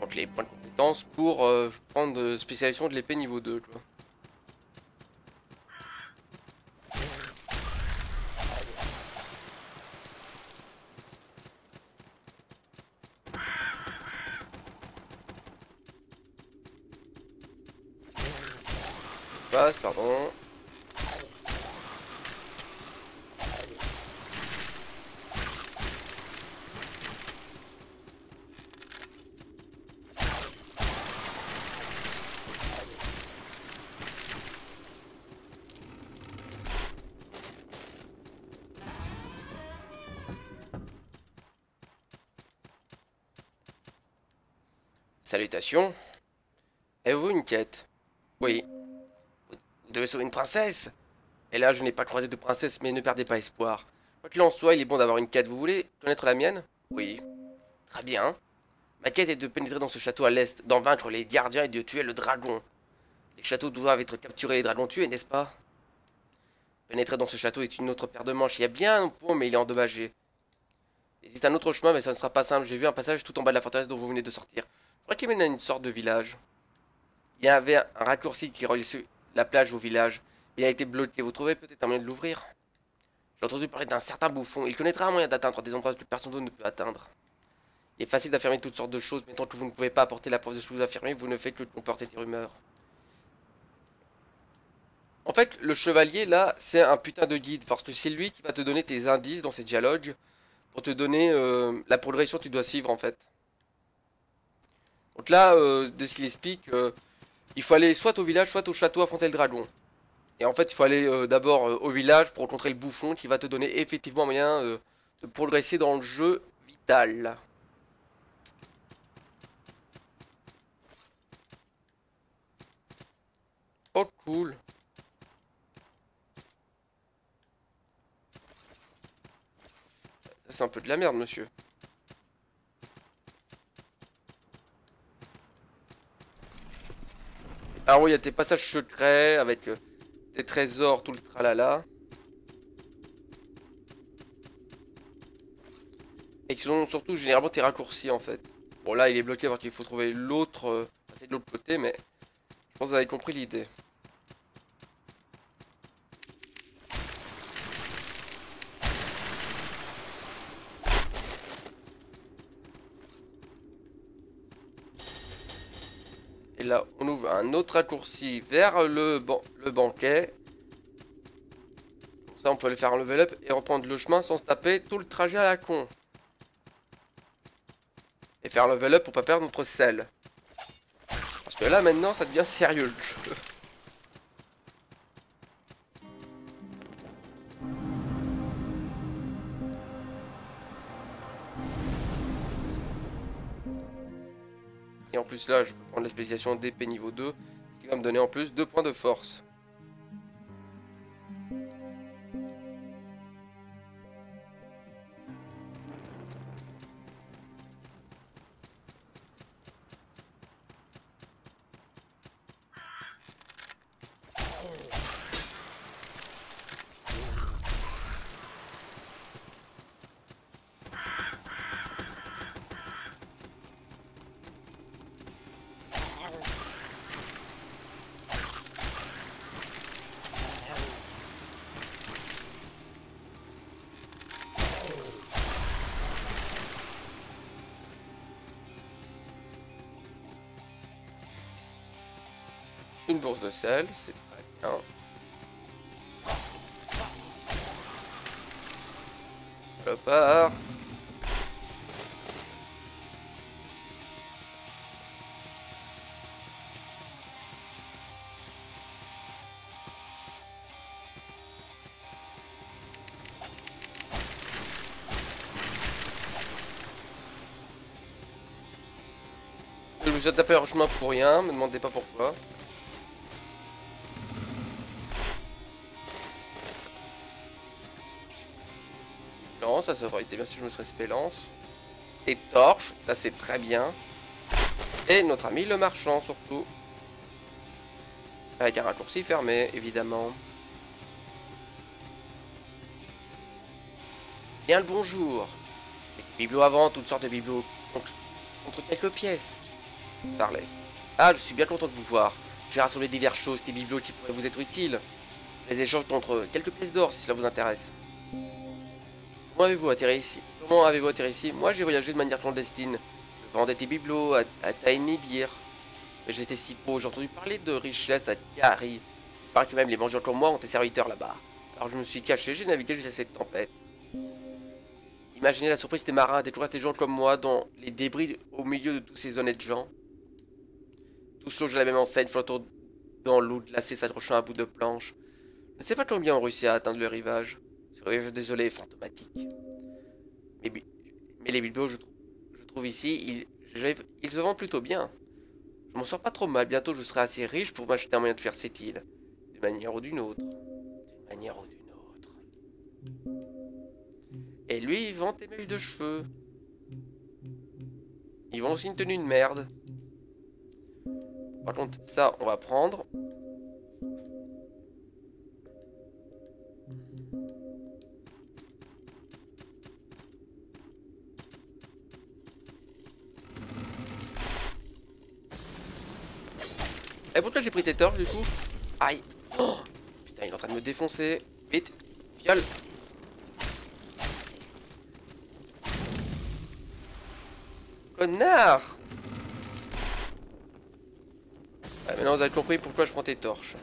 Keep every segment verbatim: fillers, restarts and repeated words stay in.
Donc les points de compétence pour euh, prendre euh, spécialisation de l'épée niveau deux, tu vois. Passe, pardon. Salutations. Avez-vous une quête? Oui. Vous devez sauver une princesse? Et là, je n'ai pas croisé de princesse, mais ne perdez pas espoir. Quoi qu'il en soit, il est bon d'avoir une quête. Vous voulez connaître la mienne? Oui. Très bien. Ma quête est de pénétrer dans ce château à l'est, d'en vaincre les gardiens et de tuer le dragon. Les châteaux doivent être capturés et les dragons tués, n'est-ce pas? Pénétrer dans ce château est une autre paire de manches. Il y a bien un pont, mais il est endommagé. Il existe un autre chemin, mais ça ne sera pas simple. J'ai vu un passage tout en bas de la forteresse dont vous venez de sortir. Je crois qu'il mène à une sorte de village. Il y avait un raccourci qui reliait la plage au village. Il a été bloqué. Vous trouvez peut-être un moyen de l'ouvrir? J'ai entendu parler d'un certain bouffon. Il connaîtra un moyen d'atteindre des endroits que personne d'autre ne peut atteindre. Il est facile d'affirmer toutes sortes de choses, mais tant que vous ne pouvez pas apporter la preuve de ce que vous affirmez, vous ne faites que comporter des rumeurs. En fait, le chevalier, là, c'est un putain de guide, parce que c'est lui qui va te donner tes indices dans ces dialogues, pour te donner euh, la progression que tu dois suivre, en fait. Donc là, euh, de ce qu'il explique, euh, il faut aller soit au village, soit au château affronter le dragon. Et en fait, il faut aller euh, d'abord euh, au village pour rencontrer le bouffon, qui va te donner effectivement un moyen euh, de progresser dans le jeu vital. Oh, cool. Ça, c'est un peu de la merde, monsieur. Alors oui, il y a tes passages secrets avec euh, des trésors, tout le tralala. Et qui sont surtout généralement tes raccourcis en fait. Bon là il est bloqué parce qu'il faut trouver l'autre, euh, passer de l'autre côté, mais je pense que vous avez compris l'idée. Et là on ouvre un autre raccourci vers le, ban le banquet. Comme ça on peut aller faire un level up et reprendre le chemin sans se taper tout le trajet à la con. Et faire un level up pour pas perdre notre sel. Parce que là maintenant ça devient sérieux le jeu. Et en plus là je peux prendre la spécialisation d'épée niveau deux. Ce qui va me donner en plus deux points de force. Une bourse de sel, c'est très bien. Salopard. Je me suis tapé un chemin pour rien, me demandez pas pourquoi. Non, ça, ça aurait été bien si je me serais spélance. Et torche, ça c'est très bien. Et notre ami le marchand surtout. Avec un raccourci fermé, évidemment. Bien le bonjour. C'était bibelot avant, toutes sortes de bibelots. Contre, contre quelques pièces. Parlez. Ah, je suis bien content de vous voir. J'ai rassemblé diverses choses, des bibelots qui pourraient vous être utiles. Je les échange contre quelques pièces d'or si cela vous intéresse. Comment avez-vous atterri ici? Comment avez-vous atterri ici? Moi, j'ai voyagé de manière clandestine. Je vendais des bibelots à, à Tainibir. Mais j'étais si pauvre, j'ai entendu parler de richesse à Kari. Il paraît que même les mendiants comme moi ont des serviteurs là-bas. Alors je me suis caché, j'ai navigué jusqu'à cette tempête. Imaginez la surprise des marins à découvrir des gens comme moi dans les débris au milieu de tous ces honnêtes gens. Tous logés à la même enseigne, flottant dans l'eau glacée, s'accrochant à un bout de planche. Je ne sais pas combien ont réussi à atteindre le rivage. Ce rivage désolé et fantomatique. Mais, mais les bibelots, je, je trouve ici, ils, ils se vendent plutôt bien. Je m'en sors pas trop mal, bientôt je serai assez riche pour m'acheter un moyen de faire cette île. D'une manière ou d'une autre. D'une manière ou d'une autre. Et lui, il vend des mèches de cheveux. Ils vend aussi une tenue de merde. Par contre, ça, on va prendre. Et pourquoi j'ai pris tes torches du coup? Aïe. Oh, putain, il est en train de me défoncer. Vite, viole. Connard. Ouais, maintenant vous avez compris pourquoi je prends tes torches.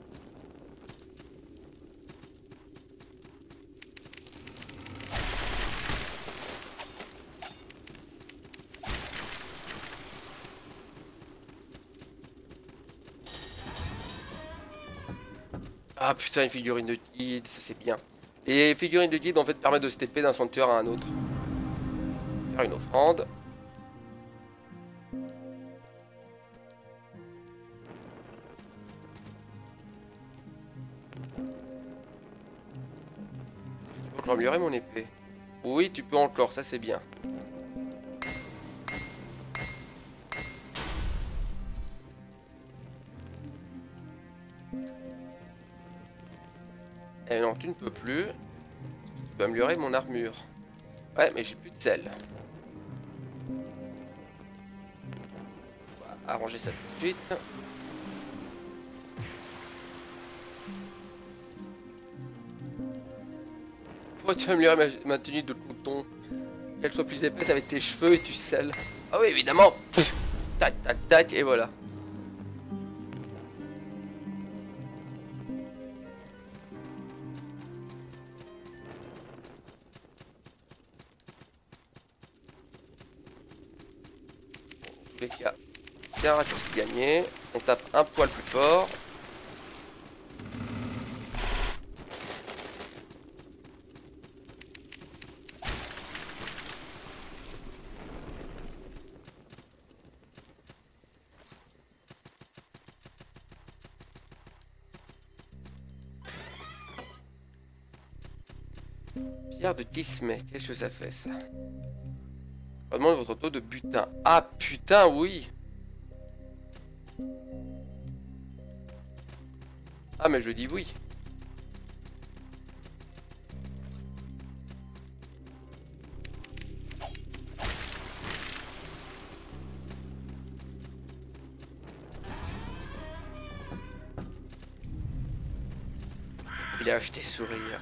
Ah putain, une figurine de guide, ça c'est bien. Les figurines de guide en fait permettent de se T P d'un sanctuaire à un autre. Faire une offrande. Tu peux encore améliorer mon épée? Oui, tu peux encore, ça c'est bien. Eh non, tu ne peux plus. Tu peux améliorer mon armure. Ouais, mais j'ai plus de sel. On va arranger ça tout de suite. Pourquoi tu vas améliorer ma, ma tenue de coton? Qu'elle soit plus épaisse avec tes cheveux et tu sel. Ah oui, évidemment. Tac, tac, tac, et voilà. Les gars, c'est un raccourci gagné. On tape un poil plus fort. Pierre de Kismet, qu'est-ce que ça fait ça? On demande votre taux de butin. Ah putain, oui. Ah mais je dis oui. Il a acheté sourire.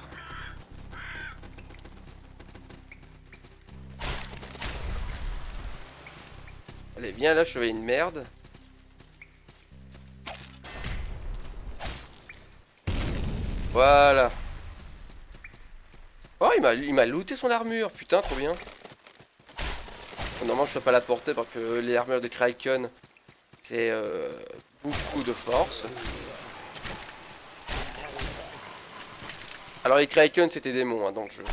Allez, viens là, je fais une merde. Voilà. Oh, il m'a il m'a looté son armure. Putain, trop bien. Normalement, je ne peux pas la porter parce que les armures de Kraken, c'est euh, beaucoup de force. Alors, les Kraken, c'était des démons hein, dans le jeu.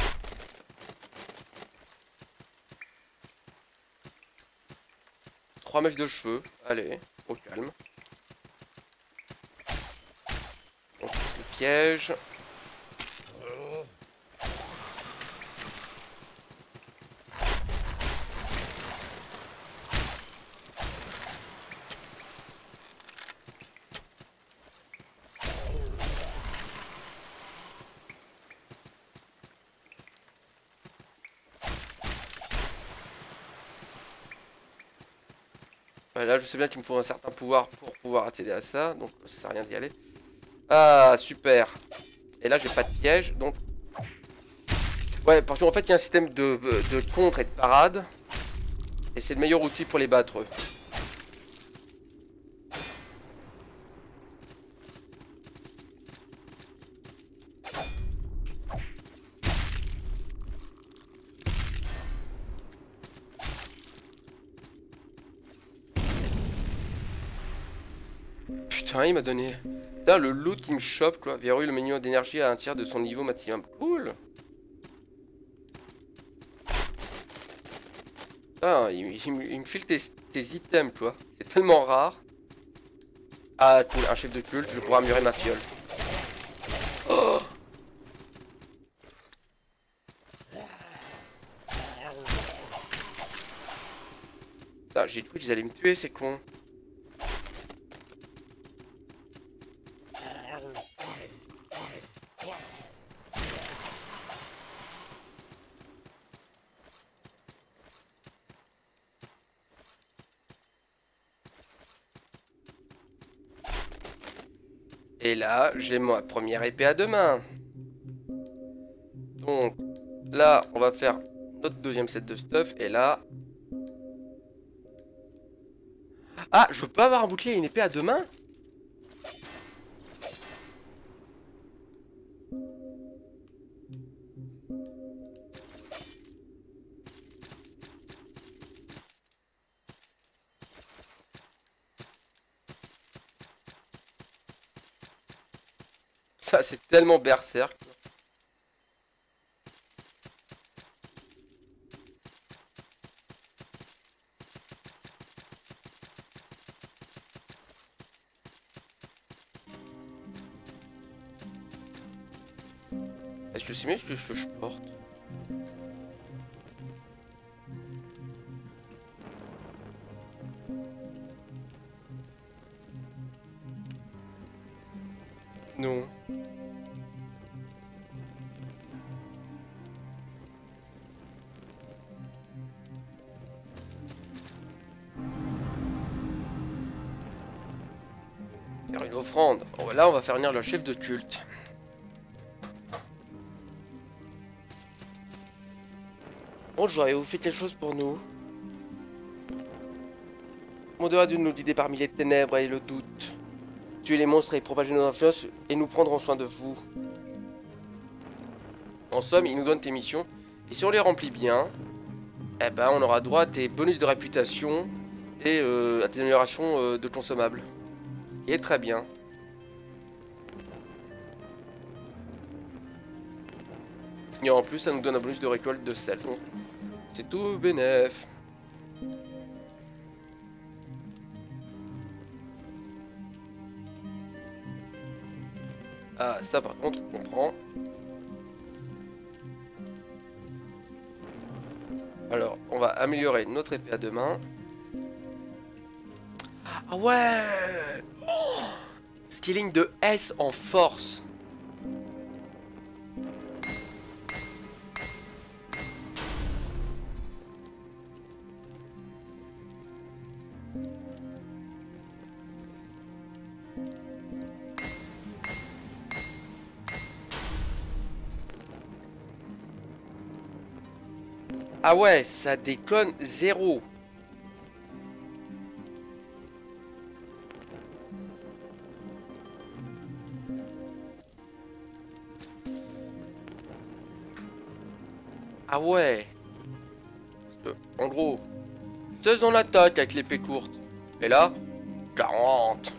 Trois mèches de cheveux. Allez, au calme. On casse le piège. Ouais, là, je sais bien qu'il me faut un certain pouvoir pour pouvoir accéder à ça. Donc, ça sert à rien d'y aller. Ah, super. Et là, j'ai pas de piège. Donc... Ouais, parce qu'en fait, il y a un système de, de contre et de parade. Et c'est le meilleur outil pour les battre, eux. Putain, il m'a donné... Putain, le loot qui me chope, quoi. Verrouille le menu d'énergie à un tiers de son niveau maximum. Cool. Putain, il, il, il me file tes, tes items, quoi. C'est tellement rare. Ah, cool, un chef de culte, je pourrais améliorer ma fiole. Oh, putain, j'ai cru qu'ils allaient me tuer, c'est con. Et là, j'ai ma première épée à deux mains. Donc, là, on va faire notre deuxième set de stuff. Et là... Ah, je peux avoir un bouclier et une épée à deux mains? Ça, c'est tellement berserk. Est-ce que c'est mieux ce que je, je porte? Non. Faire une offrande. Bon, là, on va faire venir le chef de culte. Bonjour, avez-vous fait quelque chose pour nous? Mon devoir de nous guider parmi les ténèbres et le doute. Tuer les monstres et propager nos influences et nous prendrons soin de vous. En somme, il nous donne tes missions. Et si on les remplit bien, eh ben on aura droit à tes bonus de réputation et euh, à tes améliorations euh, de consommables. Ce qui est très bien. Et en plus, ça nous donne un bonus de récolte de sel. Donc, c'est tout bénef. Ah, ça par contre, on prend. Alors, on va améliorer notre épée à deux mains. Ah ouais, oh, skilling de S en force. Ah ouais, ça déconne zéro. Ah ouais. Parce que, en gros, seize en attaque avec l'épée courte. Et là, quarante.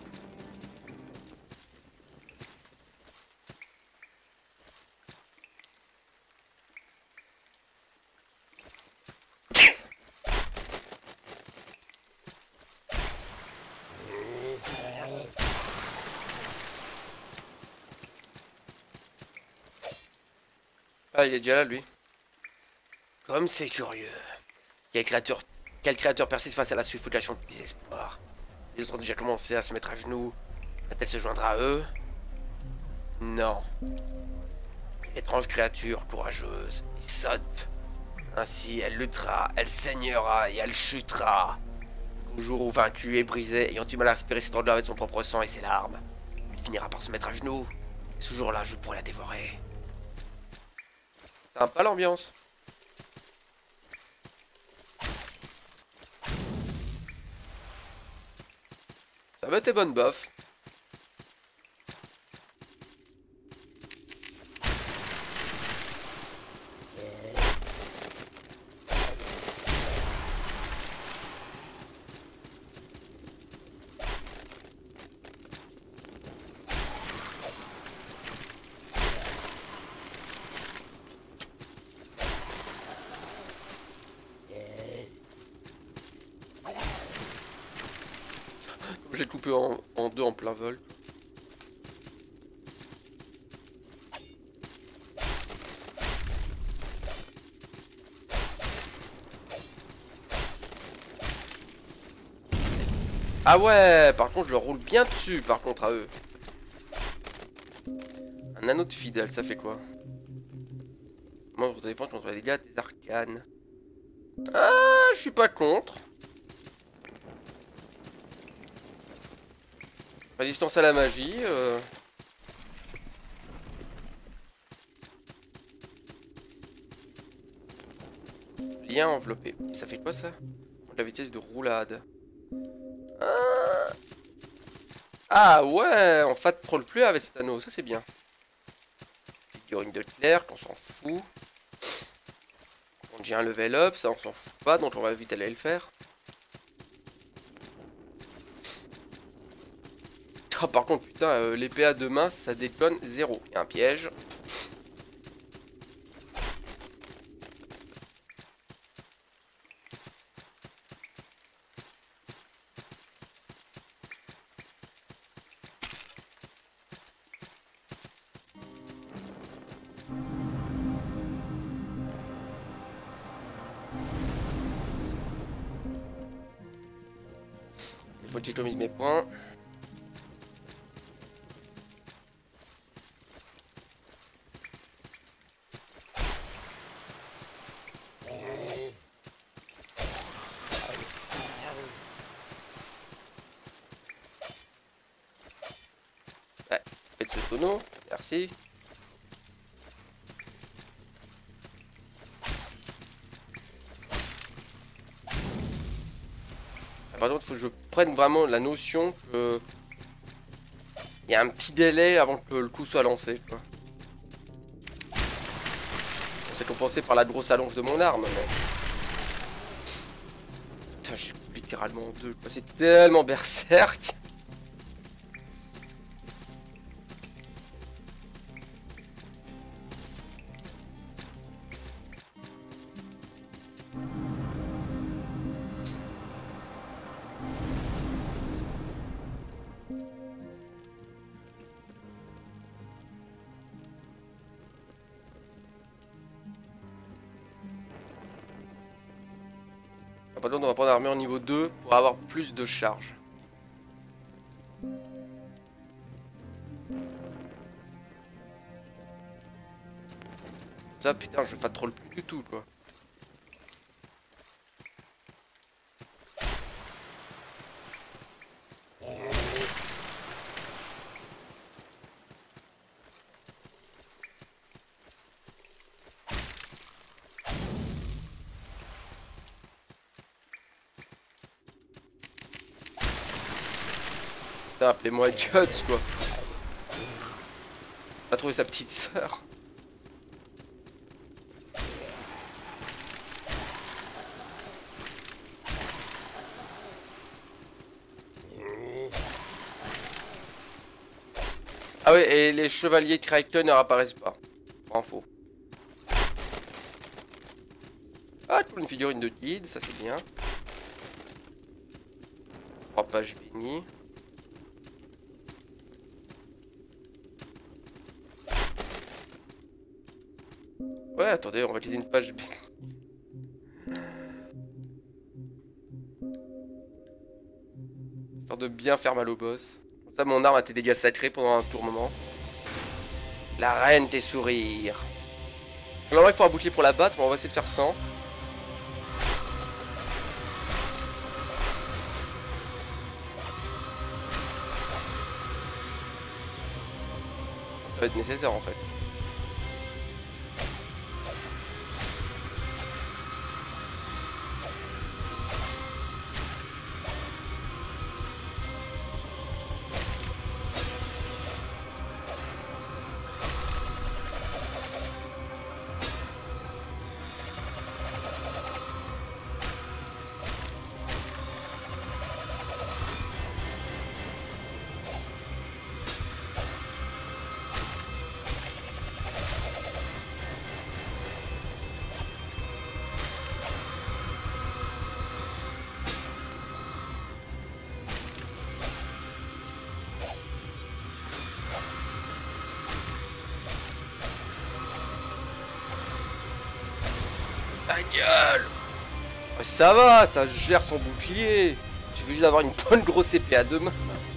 Ah, il est déjà là, lui. Comme c'est curieux. Quel créature, quel créature persiste face à la suffocation de désespoir. Les autres ont déjà commencé à se mettre à genoux. Va-t-elle se joindre à eux? Non. Une étrange créature courageuse. Il saute. Ainsi, elle luttera, elle saignera et elle chutera. Au jour où vaincu et brisé, ayant du mal à respirer cette douleur avec son propre sang et ses larmes, il finira par se mettre à genoux. Et ce jour-là, je pourrai la dévorer. C'est un pas l'ambiance. Ça va être bonne bof. J'ai coupé en, en deux en plein vol. Ah ouais, par contre je leur roule bien dessus par contre à eux. Un anneau de fidèle, ça fait quoi? Moi je défense contre les dégâts des arcanes. Ah, je suis pas contre. Résistance à la magie. Euh... Lien enveloppé. Et ça fait quoi ça? La vitesse de roulade. Ah, ah ouais, on fat troll plus avec cet anneau, ça c'est bien. Figurine de Claire, qu'on s'en fout. On j'ai un level up, ça on s'en fout pas, donc on va vite aller le faire. Oh, par contre, putain, euh, l'épée à deux mains, ça déconne zéro. Il y a un piège. Il faut que j'économise mes points. Ouais, faites ce tonneau, merci. Par contre, il faut que je prenne vraiment la notion que il y a un petit délai avant que le coup soit lancé, quoi. C'est compensé par la grosse allonge de mon arme, mais... Putain, j'ai littéralement deux, quoi. C'est tellement berserk. Par contre, on va prendre l'armée en niveau deux pour avoir plus de charge. Ça, putain, je fat troll plus du tout, quoi. Putain, appelez-moi Guts, quoi. On a trouvé sa petite sœur. Ah ouais, et les chevaliers Kraken ne réapparaissent pas. Pour info. Ah, une figurine de guide, ça c'est bien. Trois pages bénies. Ouais, attendez, on va utiliser une page bénie. Histoire de bien faire mal au boss. Comme ça, mon arme a tes dégâts sacrés pendant un tour moment. La reine tes sourires. Alors, il faut un bouclier pour la battre, mais on va essayer de faire sans. Ça va être nécessaire en fait. Ta gueule! Ça va, ça gère son bouclier. Je veux juste avoir une bonne grosse épée à deux mains.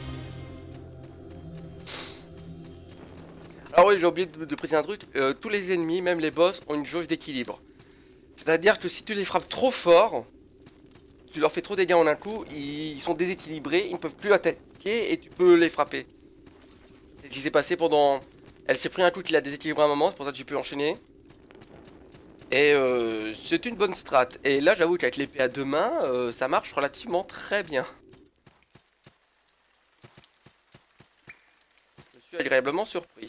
Alors oui, j'ai oublié de, de préciser un truc. Euh, tous les ennemis, même les boss, ont une jauge d'équilibre. C'est-à-dire que si tu les frappes trop fort, tu leur fais trop de dégâts en un coup, ils sont déséquilibrés, ils ne peuvent plus attaquer et tu peux les frapper. C'est ce qui s'est passé pendant... Elle s'est pris un coup qui l'a déséquilibré à un moment, c'est pour ça que j'ai pu enchaîner. Et euh, c'est une bonne strat. Et là, j'avoue qu'avec l'épée à deux mains, euh, ça marche relativement très bien. Je suis agréablement surpris.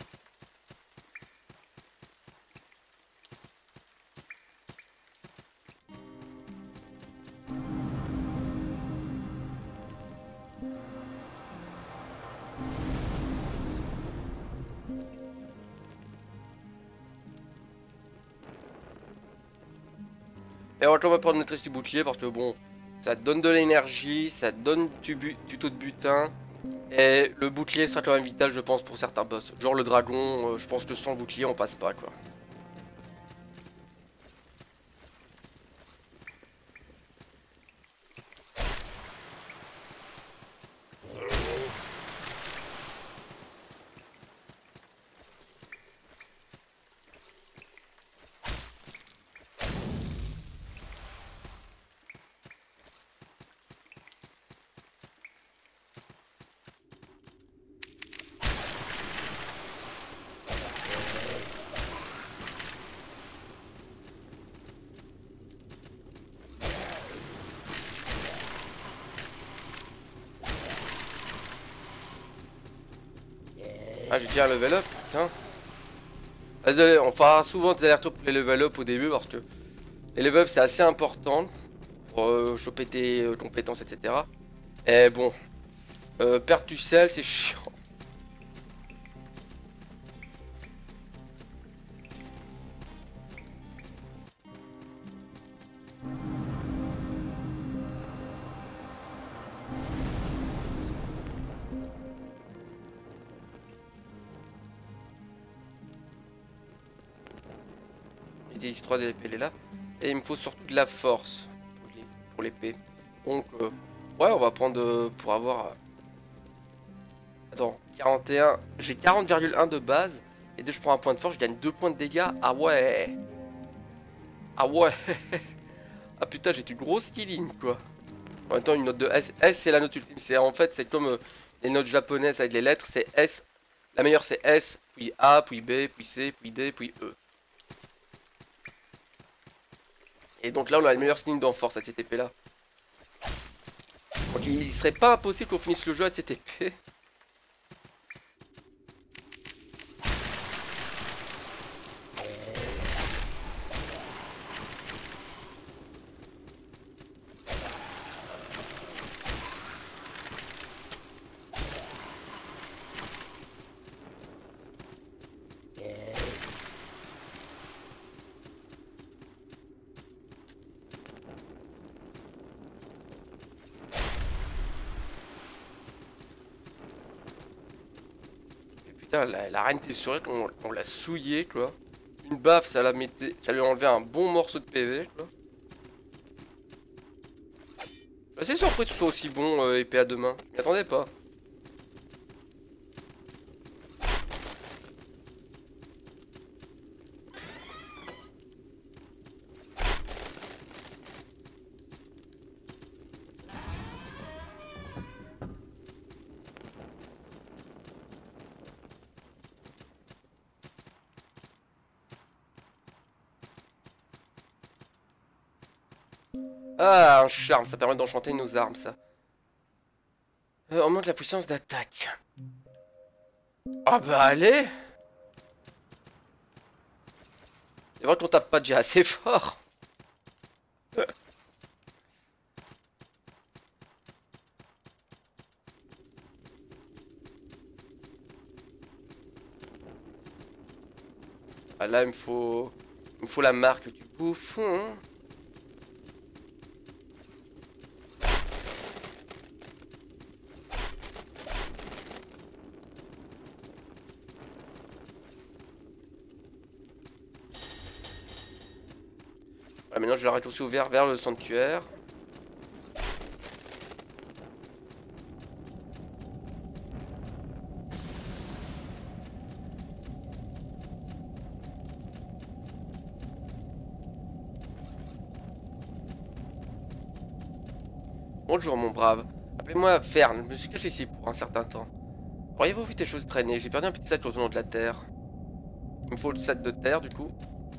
Et on va prendre maîtrise du bouclier parce que bon, ça te donne de l'énergie, ça te donne du, bu du taux de butin. Et le bouclier sera quand même vital, je pense, pour certains boss. Genre le dragon, euh, je pense que sans le bouclier, on passe pas, quoi. Ah, j'ai déjà un level up, putain. Désolé, on fera souvent des allers-retours pour les level up au début parce que les level up c'est assez important pour euh, choper tes euh, compétences, et cetera. Et bon, euh, perdre du sel, c'est chiant. X trois de l'épée, elle est là. Et il me faut surtout de la force pour l'épée. Donc, euh, ouais, on va prendre euh, pour avoir... Euh... Attends, quarante et un. J'ai quarante virgule un de base. Et dès que je prends un point de force, je gagne deux points de dégâts. Ah ouais. Ah ouais. Ah putain, j'ai une grosse killing, quoi. En même temps, une note de S. S, c'est la note ultime. C'est en fait, c'est comme euh, les notes japonaises avec les lettres. C'est S. La meilleure, c'est S, puis A, puis B, puis C, puis D, puis E. Et donc là, on a le meilleur skin en force avec cette épée là. Donc il serait pas impossible qu'on finisse le jeu avec cette épée. Putain, la, la reine Tessurette, on, on l'a souillé, quoi. Une baffe, ça, la mettait, ça lui a enlevé un bon morceau de P V, quoi. Je suis assez surpris que ce soit aussi bon, euh, épée à deux mains. Je m'y attendais pas. Ah, un charme, ça permet d'enchanter nos armes, ça. Euh, augmente la puissance d'attaque. Ah bah allez! C'est vrai qu'on tape pas déjà assez fort. Ah là, il me faut... Il me faut la marque du bouffon. Voilà, maintenant je vais la raccourci ouvert vers le sanctuaire. Bonjour mon brave. Appelez-moi Fern, je me suis caché ici pour un certain temps. Auriez-vous vu tes choses traîner? J'ai perdu un petit sac autour de la terre. Il me faut le sac de terre du coup.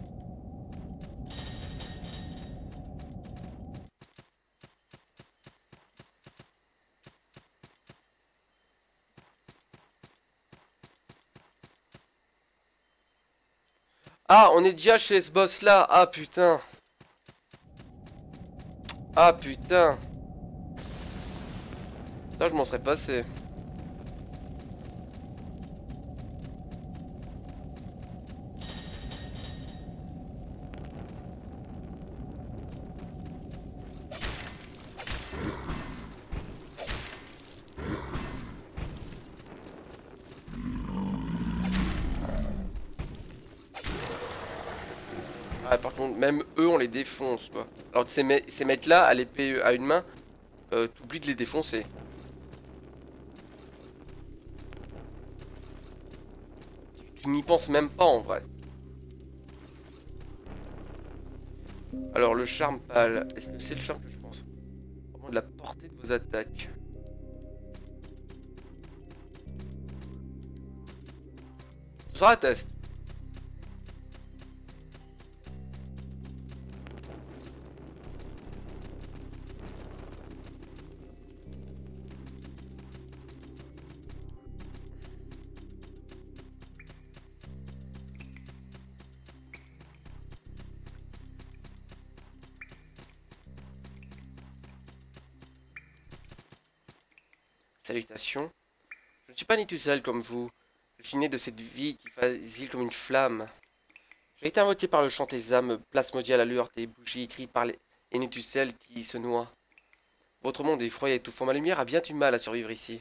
Ah, on est déjà chez ce boss là. Ah putain. Ah putain. Ça je m'en serais passé. Ah, par contre, même eux, on les défonce, quoi. Alors que ces, me ces mecs-là, à l'épée à une main, euh, t'oublies de les défoncer. Tu n'y penses même pas, en vrai. Alors, le charme pâle. Est-ce que c'est le charme que je pense? Vraiment de la portée de vos attaques. Ce sera un test. Salutations. Je ne suis pas né tout seul comme vous. Je suis né de cette vie qui facile comme une flamme. J'ai été invoqué par le chant des âmes, plasmodial à lueur des bougies écrites par les Nétucelles qui se noient. Votre monde effroyé et étouffant, ma lumière a bien du mal à survivre ici.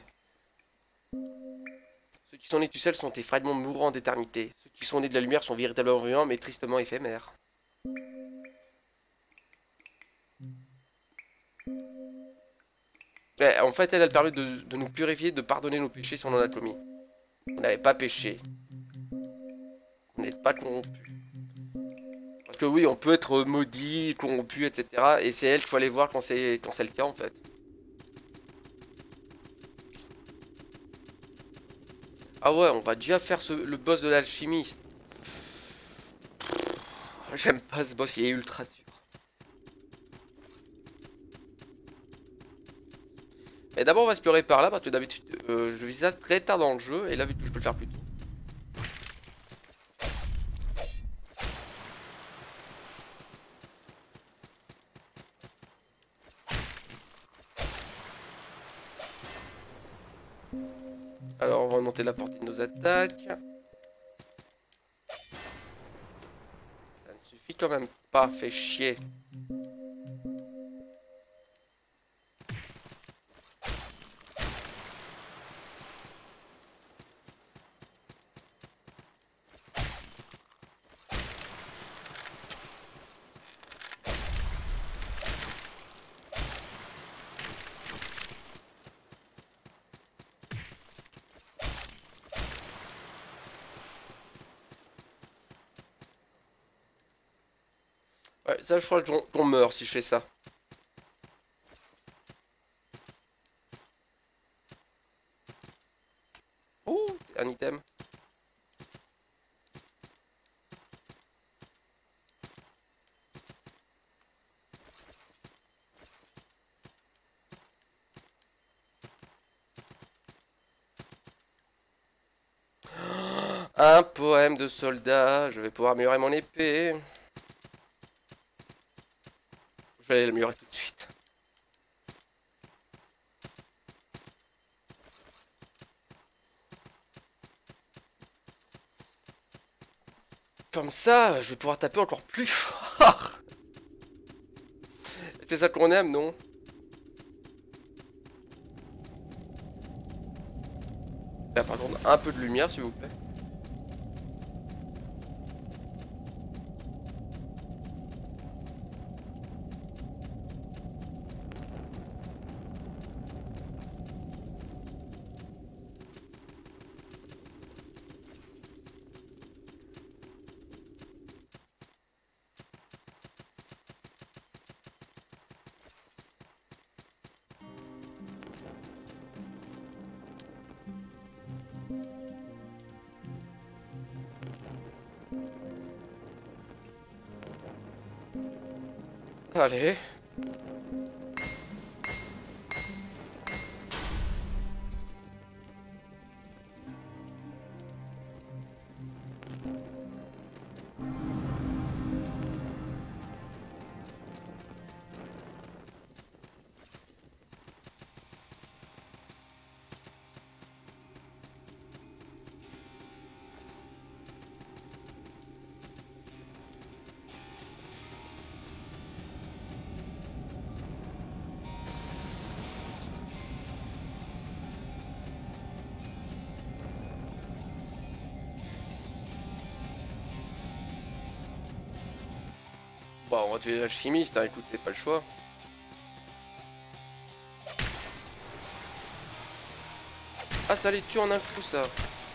Ceux qui sont nés du ciel sont des fragments mourants d'éternité. Ceux qui sont nés de la lumière sont véritablement vivants mais tristement éphémères. Ouais, en fait, elle, elle permet de, de nous purifier, de pardonner nos péchés si on en a commis. Vous n'avez pas péché. Vous n'êtes pas corrompu. Parce que oui, on peut être maudit, corrompu, et cetera. Et c'est elle qu'il faut aller voir quand c'est quand c'est le cas, en fait. Ah ouais, on va déjà faire ce, le boss de l'alchimiste. J'aime pas ce boss, il est ultra dur. Mais d'abord, on va explorer par là, parce que d'habitude, euh, je vise ça très tard dans le jeu, et là, vu que je peux le faire plus tôt. Alors, on va augmenter la portée de nos attaques. Ça ne suffit quand même pas, fait chier. Ouais, ça, je crois qu'on meurt si je fais ça. Oh, un item. Un poème de soldat. Je vais pouvoir améliorer mon épée. Je vais l'améliorer tout de suite. Comme ça, je vais pouvoir taper encore plus fort. C'est ça qu'on aime, non? Là, par contre, un peu de lumière, s'il vous plaît. Allez. Bon, on va tuer l'alchimiste, hein, écoutez, pas le choix. Ah, ça les tue en un coup, ça.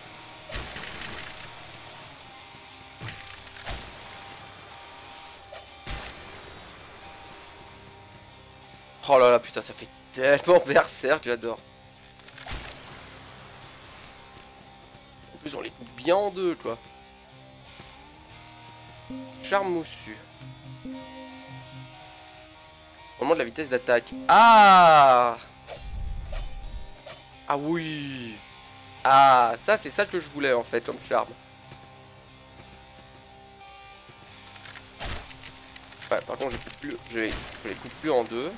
Oh là là, putain, ça fait tellement berserk, j'adore. En plus, on les coupe bien en deux, quoi. Charme moussu. Au moment de la vitesse d'attaque. Ah! Ah oui! Ah, ça, c'est ça que je voulais, en fait, comme charme. Ouais, par contre, je, coupe plus, je, les, je les coupe plus en deux.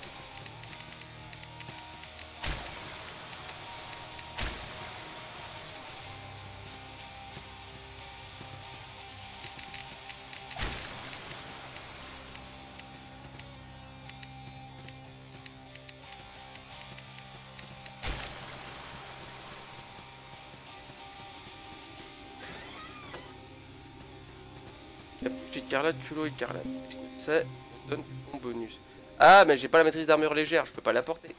Capuche écarlate, culot écarlate. Qu'est-ce que c'est? On donne des bons bonus. Ah, mais j'ai pas la maîtrise d'armure légère, je peux pas la porter.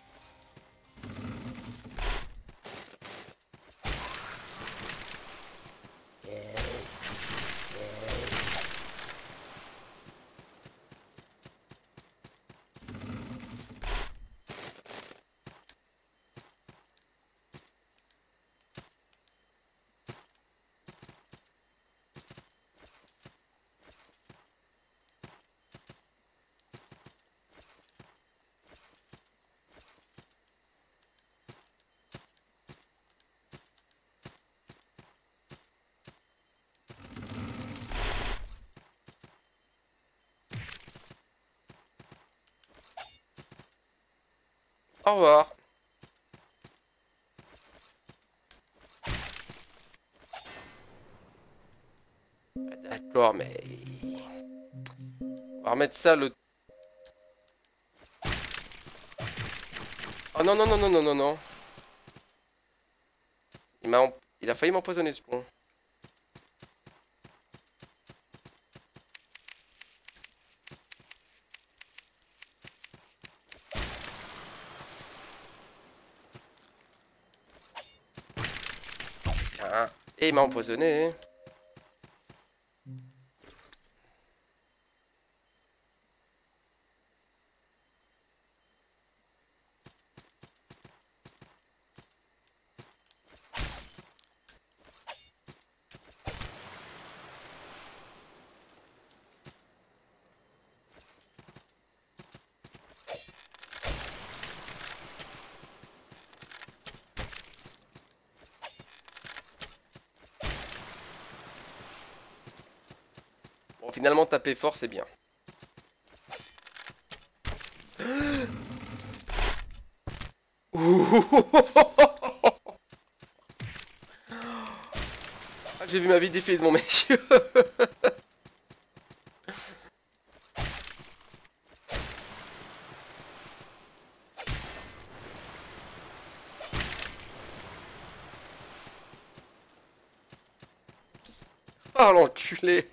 Au revoir. D'accord, mais... On va remettre ça le... Oh non, non, non, non, non, non, non. Il m'a... Il a failli m'empoisonner, ce con. Putain. Et il m'a empoisonné. Bon, finalement, taper fort, c'est bien. Ah, j'ai vu ma vie défiler devant mes yeux. Oh l'enculé.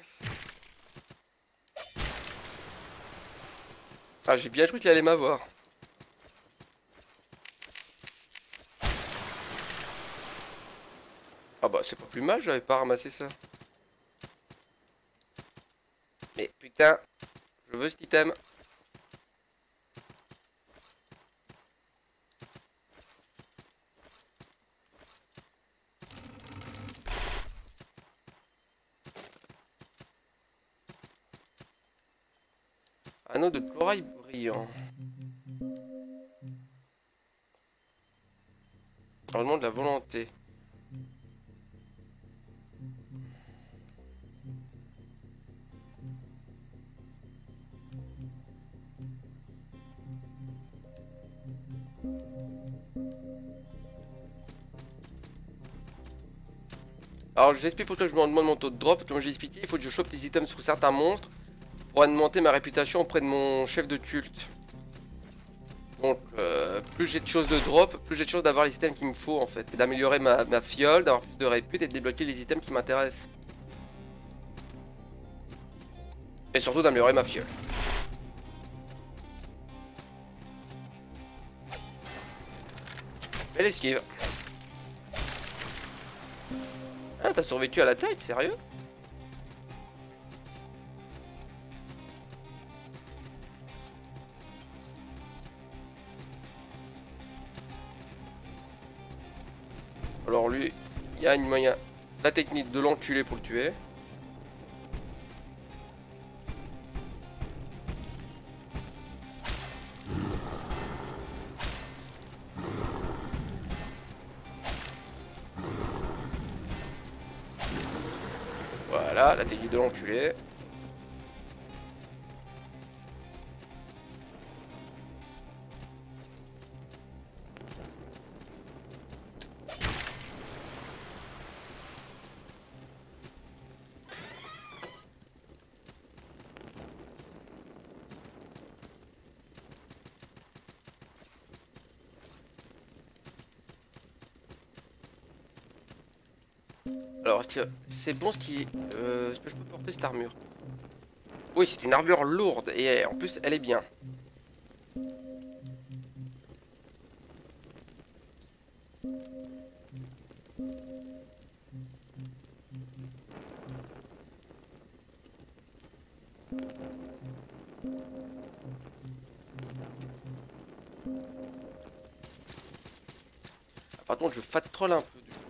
Ah, j'ai bien cru qu'il allait m'avoir. Ah bah c'est pas plus mal, j'avais pas ramassé ça. Mais putain, je veux cet item. Anneau de chloride brillant. Heureusement de la volonté. Alors je vous explique pourquoi je me demande mon taux de drop. Comme j'ai expliqué, il faut que je chope des items sur certains monstres pour augmenter ma réputation auprès de mon chef de culte. Donc euh, plus j'ai de choses de drop, plus j'ai de choses d'avoir les items qu'il me faut en fait. Et d'améliorer ma, ma fiole, d'avoir plus de répute et de débloquer les items qui m'intéressent. Et surtout d'améliorer ma fiole. Belle esquive. Ah, t'as survécu à la taille, sérieux? Alors lui, il y a une moyen, la technique de l'enculer pour le tuer. Voilà, la technique de l'enculer. Alors, est-ce que c'est bon ce qui... Euh, est-ce que je peux porter cette armure? Oui, c'est une armure lourde et en plus, elle est bien. Par contre, je fat troll un peu. Du coup.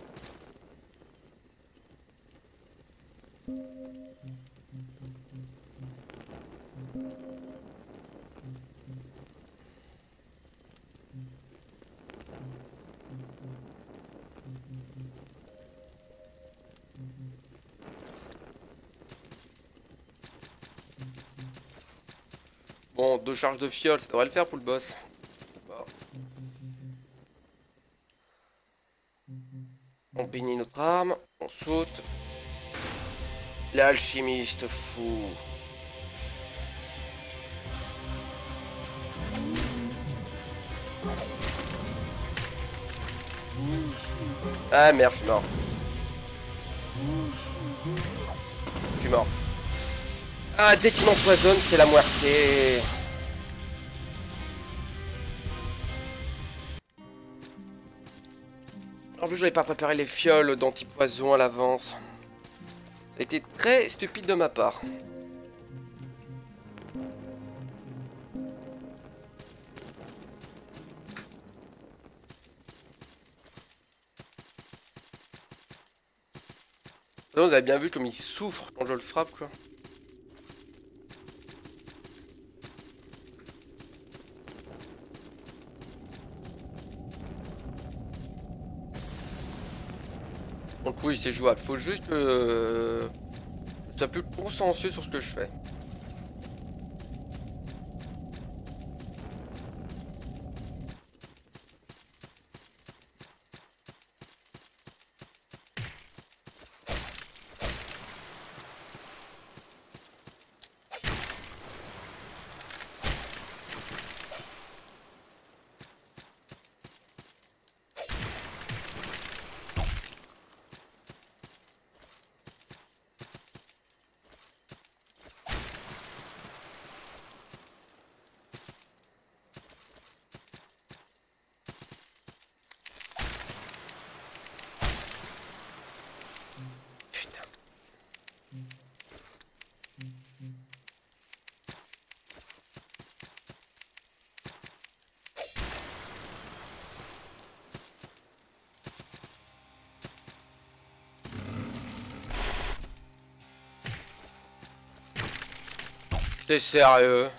Bon, deux charges de fiole, ça devrait le faire pour le boss. Bon. On bénit notre arme, on saute. L'alchimiste fou. Ah merde, je suis mort. Je suis mort. Ah, dès qu'il m'empoisonne, c'est la moitié. En plus, j'avais pas préparé les fioles d'antipoison à l'avance. Ça a été très stupide de ma part. Vous avez bien vu comme il souffre quand je le frappe, quoi. Donc oui, c'est jouable. Faut juste que... Euh, je sois plus consciencieux sur ce que je fais. T'es sérieux?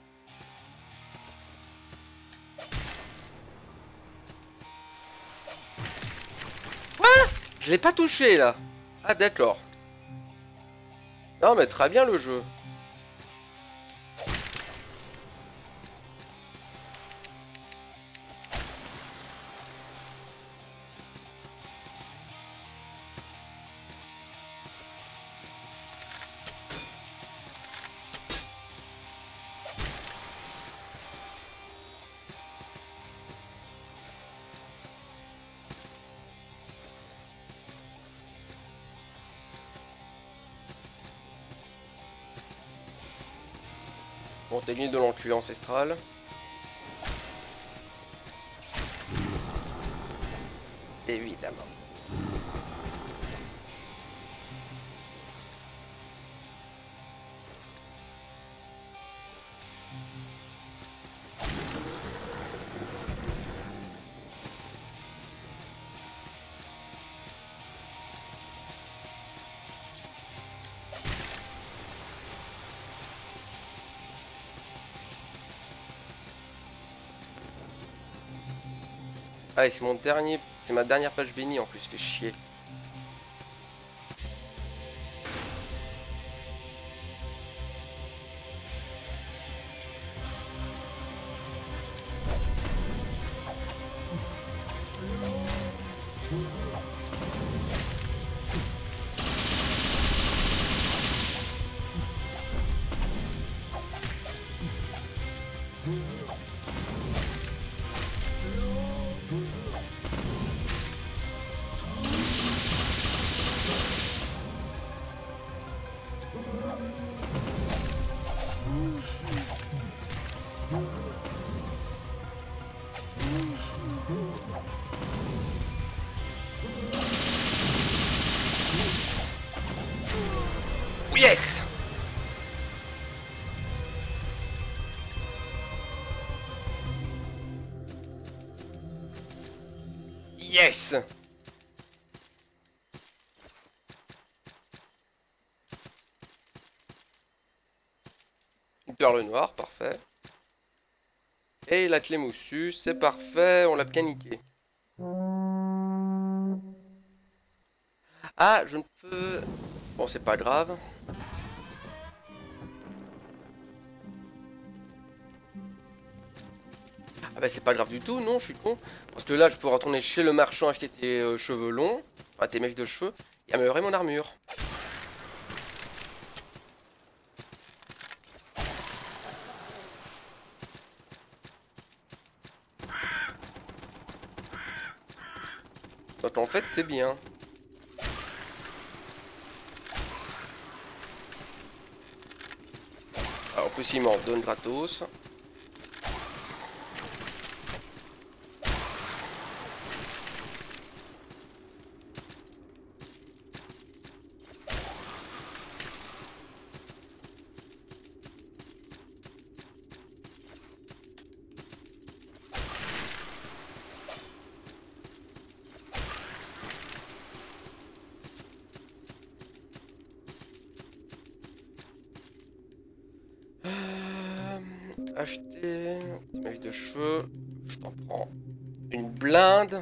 Quoi? Je l'ai pas touché là. Ah d'accord. Non mais très bien le jeu. Bon, technique de l'enclume ancestrale. Évidemment. Ah et c'est mon dernier, c'est ma dernière page bénie en plus, fait chier. Yes! Yes! Une perle noire, parfait. Et la clé moussue, c'est parfait, on l'a bien niqué. Ah, je ne peux... Bon, c'est pas grave. Ah bah c'est pas grave du tout, non, je suis con. Parce que là, je peux retourner chez le marchand acheter tes euh, cheveux longs, enfin tes mèches de cheveux, et améliorer mon armure. Donc en fait, c'est bien. Alors, en plus, il m'en donne gratos. Acheter des mèches de cheveux, je t'en prends une blinde.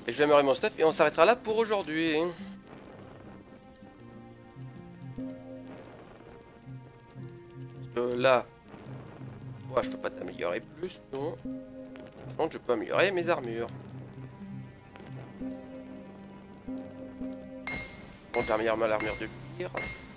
Et je vais améliorer mon stuff et on s'arrêtera là pour aujourd'hui. Parce que là, ouais, je peux pas t'améliorer plus, non. Par contre, je peux améliorer mes armures. Bon, j'améliore mal l'armure de cuir.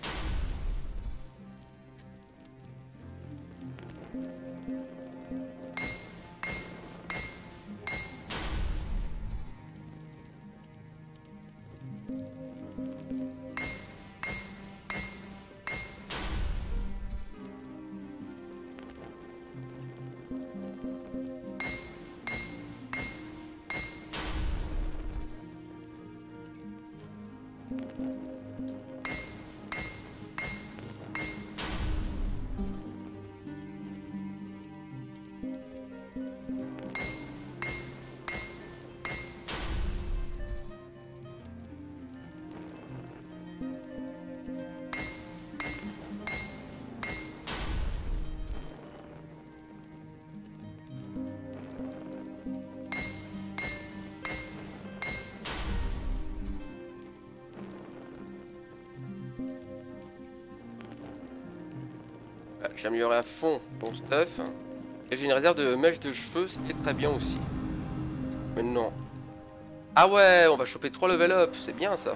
J'ai amélioré à fond mon stuff. Et j'ai une réserve de mèches de cheveux, ce qui est très bien aussi. Maintenant. Ah ouais, on va choper trois level up, c'est bien ça.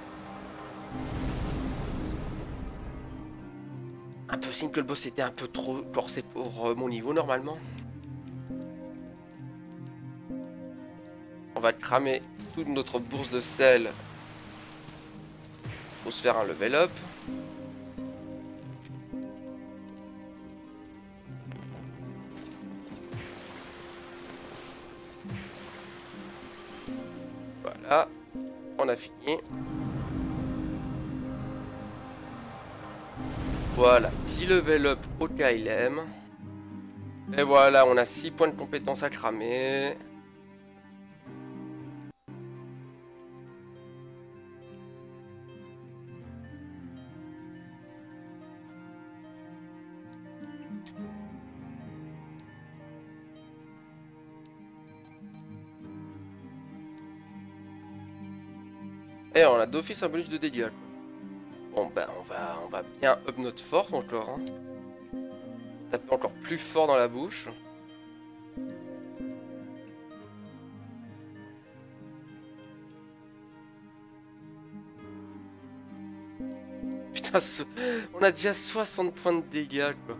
Un peu signe que le boss était un peu trop corsé pour euh, mon niveau normalement. On va cramer toute notre bourse de sel pour se faire un level up. Voilà, on a fini. Voilà, dix level up au K L M. Et voilà, on a six points de compétence à cramer. Et on a d'office un bonus de dégâts. Bon ben on va on va bien up notre force encore. Hein. Taper encore plus fort dans la bouche. Putain, on a déjà soixante points de dégâts quoi.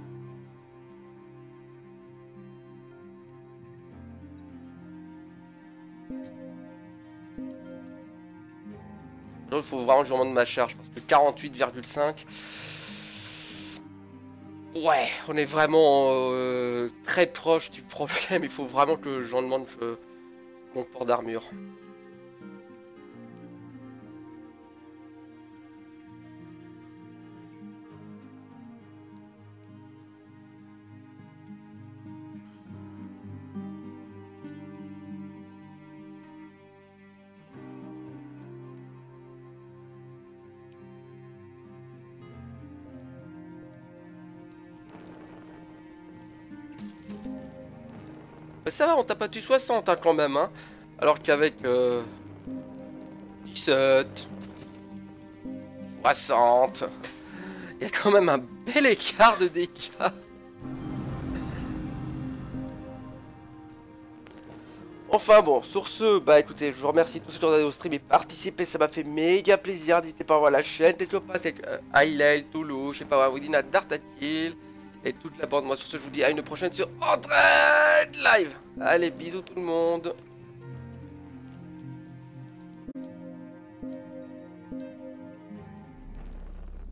Il faut vraiment que je remonte ma charge parce que quarante-huit virgule cinq. Ouais, on est vraiment euh, très proche du problème. Il faut vraiment que j'en demande euh, mon port d'armure. Mais ça va, on t'a pas tué soixante hein, quand même. Hein. Alors qu'avec euh, dix-sept, soixante, il y a quand même un bel écart de dégâts. Enfin bon, sur ce, bah écoutez, je vous remercie tous ceux qui ont regardé au stream et participé, ça m'a fait méga plaisir. N'hésitez pas à voir la chaîne, Technopat, euh, Highlight, Toulouse, je sais pas, Woodina, Dartakil et toute la bande. Moi sur ce, je vous dis à une prochaine sur Entraide Live. Allez, bisous tout le monde.